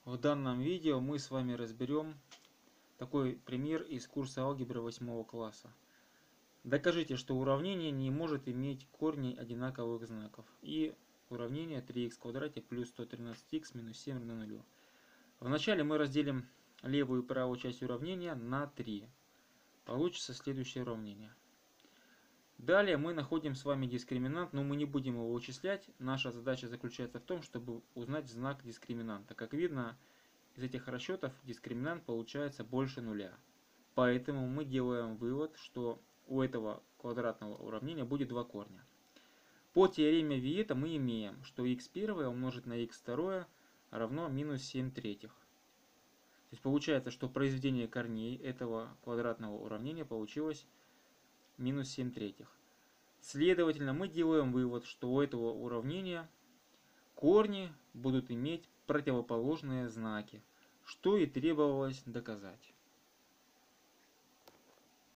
В данном видео мы с вами разберем такой пример из курса алгебры 8 класса. Докажите, что уравнение не может иметь корней одинаковых знаков. И уравнение 3х в квадрате плюс 113х минус 7 равно 0. Вначале мы разделим левую и правую часть уравнения на 3. Получится следующее уравнение. Далее мы находим с вами дискриминант, но мы не будем его вычислять. Наша задача заключается в том, чтобы узнать знак дискриминанта. Как видно, из этих расчетов дискриминант получается больше нуля. Поэтому мы делаем вывод, что у этого квадратного уравнения будет два корня. По теореме Виета мы имеем, что х1 умножить на х2 равно минус 7 третьих. То есть получается, что произведение корней этого квадратного уравнения получилось минус 7 третьих. Следовательно, мы делаем вывод, что у этого уравнения корни будут иметь противоположные знаки, что и требовалось доказать.